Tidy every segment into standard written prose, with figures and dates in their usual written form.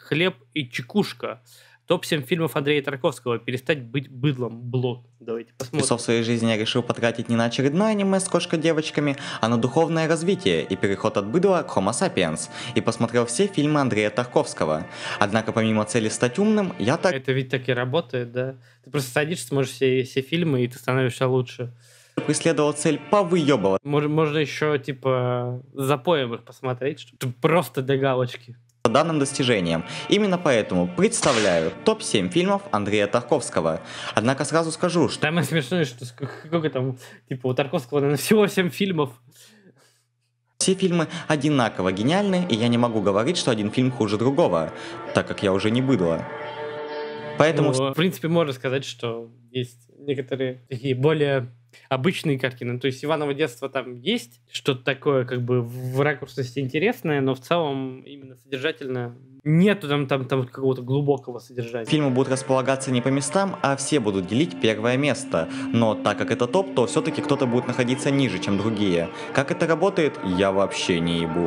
«Хлеб и чекушка». Топ-7 фильмов Андрея Тарковского. «Перестать быть быдлом». Блог. Давайте посмотрим. Часов своей жизни я решил потратить не на очередное аниме с кошка-девочками, а на духовное развитие и переход от быдла к Homo sapiens. И посмотрел все фильмы Андрея Тарковского. Однако помимо цели стать умным, я так... Это ведь так и работает, да? Ты просто садишься, смотришь все фильмы, и ты становишься лучше. преследовал цель повыебывать Можно еще, типа, запоем их посмотреть, чтобы просто для галочки. данным достижением. Именно поэтому представляю топ-7 фильмов Андрея Тарковского. Однако сразу скажу, что... Самое смешное, что сколько там, типа, у Тарковского, наверное, всего 7 фильмов. Все фильмы одинаково гениальны, и я не могу говорить, что один фильм хуже другого, так как я уже не быдло. Поэтому... Ну, в принципе, можно сказать, что есть некоторые такие более обычные картины. То есть Иваново детство там есть что-то такое, как бы в ракурсности интересное, но в целом именно содержательно нету там какого-то глубокого содержания. Фильмы будут располагаться не по местам, а все будут делить первое место. Но так как это топ, то все-таки кто-то будет находиться ниже, чем другие. Как это работает, я вообще не ебу.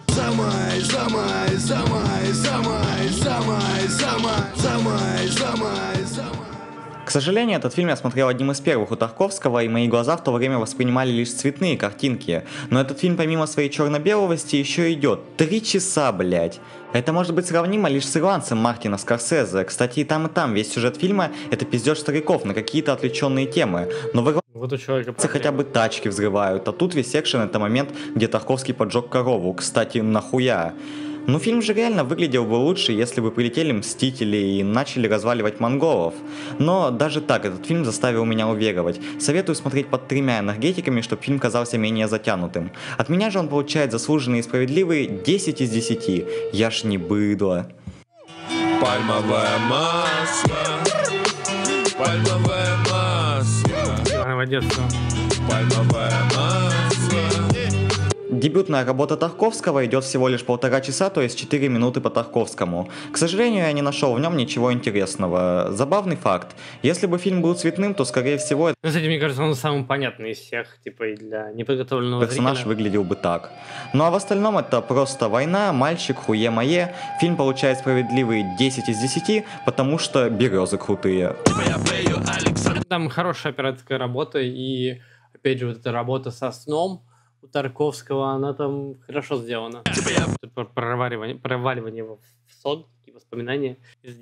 К сожалению, этот фильм я смотрел одним из первых у Тарковского, и мои глаза в то время воспринимали лишь цветные картинки. Но этот фильм помимо своей черно-беловости еще идет 3 часа, блять. Это может быть сравнимо лишь с «Ирландцем» Мартина Скорсезе. Кстати, и там весь сюжет фильма — это пиздеж стариков на какие-то отвлеченные темы. Но в Вот у человека хотя бы тачки взрывают, а тут весь экшен — это момент, где Тарковский поджег корову. Кстати, нахуя? Ну, фильм же реально выглядел бы лучше, если бы прилетели Мстители и начали разваливать монголов. Но даже так, этот фильм заставил меня уверовать. Советую смотреть под 3 энергетиками, чтобы фильм казался менее затянутым. От меня же он получает заслуженные и справедливые 10 из 10. Я ж не быдло. Пальмовое масло. Пальмовое масло. Иваново детство. Пальмовое масло. Дебютная работа Тарковского идет всего лишь 1,5 часа, то есть 4 минуты по Тарковскому. К сожалению, я не нашел в нем ничего интересного. Забавный факт. Если бы фильм был цветным, то скорее всего этот Кстати, мне кажется, он самый понятный из всех, типа, и для неподготовленного персонаж зрителя. выглядел бы так. Ну а в остальном это просто война, мальчик, хуе-мое. Фильм получает справедливые 10 из 10, потому что березы крутые. Там хорошая операторская работа, и, опять же, вот эта работа со сном у Тарковского, она там хорошо сделана. Проваливание в сон, такие воспоминания.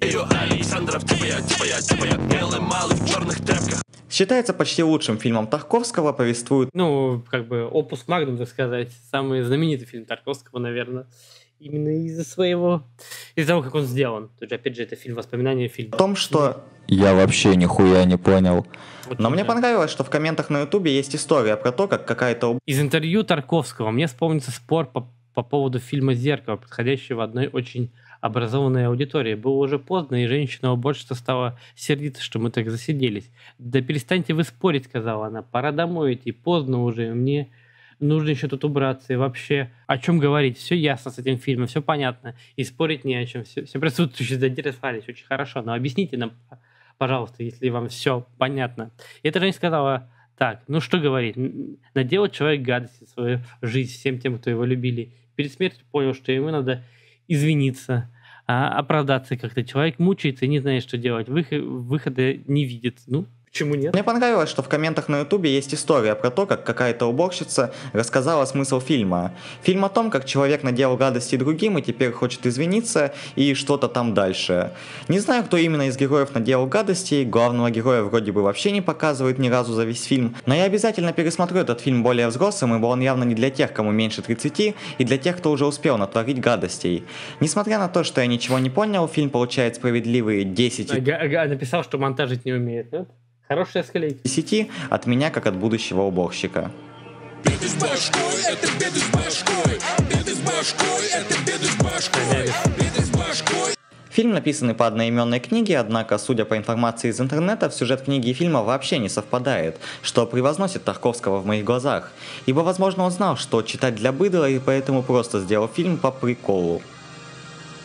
Считается почти лучшим фильмом Тарковского, повествует Ну, как бы, опус магнум, так сказать, самый знаменитый фильм Тарковского, наверное. Именно из-за того, как он сделан. Тут же, опять же, это фильм воспоминания, фильм. о том, что... Я вообще нихуя не понял. Вот Но тут мне же. понравилось, что в комментах на ютубе есть история про то, как какая-то Из интервью Тарковского мне вспомнится спор по поводу фильма «Зеркало», подходящего одной очень образованной аудитории. Было уже поздно, и женщина-уборщица стала сердиться, что мы так засиделись. «Да перестаньте вы спорить», — сказала она. «Пора домой идти, поздно уже, мне нужно еще тут убраться. И вообще, о чем говорить? Все ясно с этим фильмом, все понятно. И спорить не о чем. Все присутствующие заинтересовались очень хорошо. Но объясните нам, пожалуйста, если вам все понятно». И эта женщина сказала: так, ну что говорить, наделал человек гадости в свою жизнь всем тем, кто его любили. Перед смертью понял, что ему надо извиниться, оправдаться как-то. Человек мучается и не знает, что делать, выхода не видит. Ну, почему нет? Мне понравилось, что в комментах на ютубе есть история про то, как какая-то уборщица рассказала смысл фильма. Фильм о том, как человек наделал гадости другим и теперь хочет извиниться и что-то там дальше. Не знаю, кто именно из героев наделал гадостей, главного героя вроде бы вообще не показывает ни разу за весь фильм, но я обязательно пересмотрю этот фильм более взрослым, ибо он явно не для тех, кому меньше 30, и для тех, кто уже успел натворить гадостей. Несмотря на то, что я ничего не понял, фильм получает справедливые 10 из Написал, что монтажить не умеет, нет? Хорошая скалейка. 10 от меня, как от будущего уборщика. Беды с башкой, это беды с башкой. Беды с башкой, это беды с башкой. Беды с башкой. Фильм написанный по одноименной книге, однако, судя по информации из интернета, сюжет книги и фильма вообще не совпадает, что превозносит Тарковского в моих глазах. Ибо, возможно, он знал, что читать для быдла, и поэтому просто сделал фильм по приколу.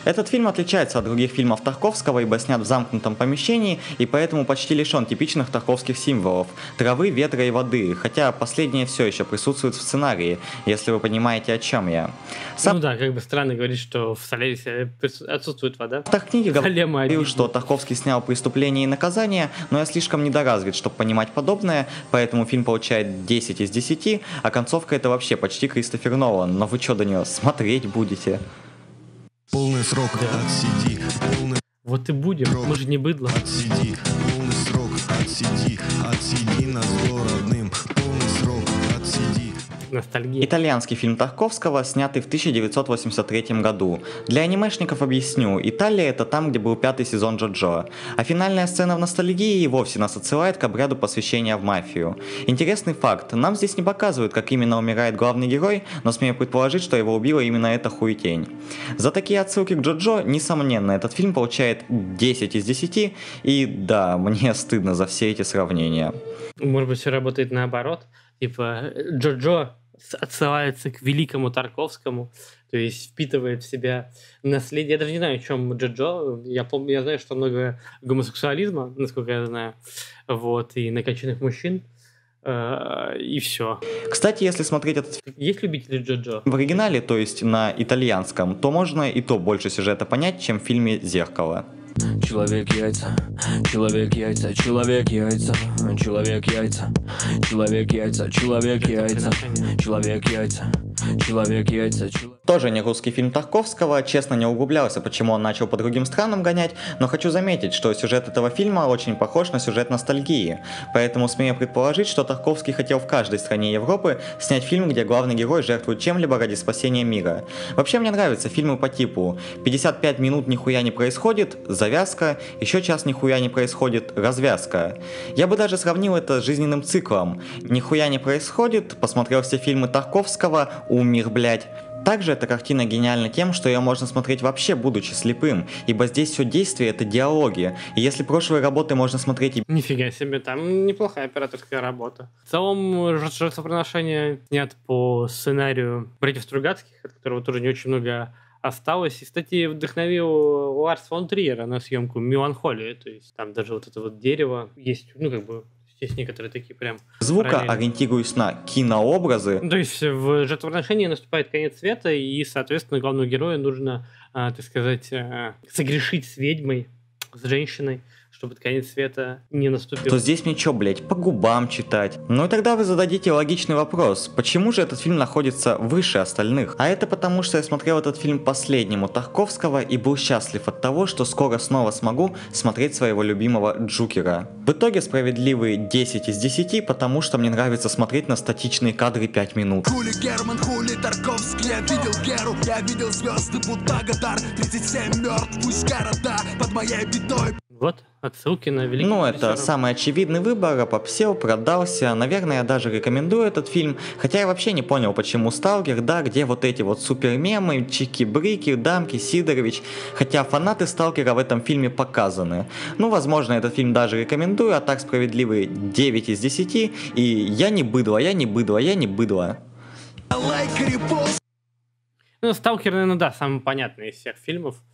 Этот фильм отличается от других фильмов Тарковского, ибо снят в замкнутом помещении и поэтому почти лишен типичных тарковских символов – травы, ветра и воды, хотя последнее все еще присутствует в сценарии, если вы понимаете, о чем я. Ну да, как бы странно говорить, что в «Солярисе» отсутствует вода. В книге Проблема говорил, обидна. что Тарковский снял «Преступление и наказание», но я слишком недоразвит, чтобы понимать подобное, поэтому фильм получает 10 из 10, а концовка это вообще почти Кристофер Нолан. Но вы что до нее смотреть будете? Полный срок, отсиди, полный Вот и будем, мы же не быдло. отсиди, полный срок, отсиди на зло родным, полный срок, отсиди. Ностальгия. Итальянский фильм Тарковского, снятый в 1983 году. Для анимешников объясню, Италия это там, где был 5-й сезон Джоджо, а финальная сцена в ностальгии и вовсе нас отсылает к обряду посвящения в мафию. Интересный факт, нам здесь не показывают, как именно умирает главный герой, но смею предположить, что его убила именно эта хуетень. За такие отсылки к Джоджо, несомненно, этот фильм получает 10 из 10, и да, мне стыдно за все эти сравнения. Может быть, все работает наоборот. Типа, Джоджо отсылается к великому Тарковскому, то есть впитывает в себя наследие. Я даже не знаю, о чем Джоджо. Я знаю, что много гомосексуализма, насколько я знаю, вот, и накачанных мужчин, и все. Кстати, если смотреть этот Есть любители Джоджо? в оригинале, то есть на итальянском, то можно и то больше сюжета понять, чем в фильме «Зеркало». Человек яйца, человек яйца, человек яйца, человек яйца, человек яйца, человек яйца, человек яйца, человек яйца, Тоже не русский фильм Тарковского, честно не углублялся, почему он начал по другим странам гонять, но хочу заметить, что сюжет этого фильма очень похож на сюжет ностальгии, поэтому смею предположить, что Тарковский хотел в каждой стране Европы снять фильм, где главный герой жертвует чем-либо ради спасения мира. Вообще мне нравятся фильмы по типу 55 минут нихуя не происходит, завязка, еще час нихуя не происходит, развязка. Я бы даже сравнил это с жизненным циклом. Нихуя не происходит, посмотрел все фильмы Тарковского, умер, блять. Также эта картина гениальна тем, что ее можно смотреть вообще будучи слепым, ибо здесь все действие это диалоги, и если прошлые работы можно смотреть и Нифига себе, там неплохая операторская работа. В целом, жертвоприношение снят по сценарию братьев Стругацких, от которого тоже не очень много осталось. И, кстати, вдохновил Ларс фон Триера на съемку «Меланхолии». То есть там даже вот это вот дерево есть, ну, как бы, есть некоторые такие прям звука, параллели. ориентируюсь на кинообразы. Ну, то есть в жертвоприношении наступает конец света, и, соответственно, главному герою нужно, так сказать, согрешить с ведьмой, с женщиной, чтобы конец света не наступил. То здесь мне чё, блять, по губам читать? Ну и тогда вы зададите логичный вопрос, почему же этот фильм находится выше остальных? А это потому, что я смотрел этот фильм последним у Тарковского и был счастлив от того, что скоро снова смогу смотреть своего любимого Джокера. В итоге справедливые 10 из 10, потому что мне нравится смотреть на статичные кадры 5 минут. Хули Герман, хули Тарковский, я видел Геру, я видел звезды, будто Гадар, 37 мертв, пусть города под моей бедой. Вот, отсылки на великих Ну, это режиссеров. самый очевидный выбор, попсел, продался. Наверное, я даже рекомендую этот фильм. Хотя я вообще не понял, почему Сталкер, да, где вот эти вот супермемы, чики-брики, дамки, Сидорович. Хотя фанаты Сталкера в этом фильме показаны. Ну, возможно, этот фильм даже рекомендую, а так справедливые 9 из 10. И я не быдло, я не быдло, я не быдло. Ну, «Сталкер», наверное, да, самый понятный из всех фильмов.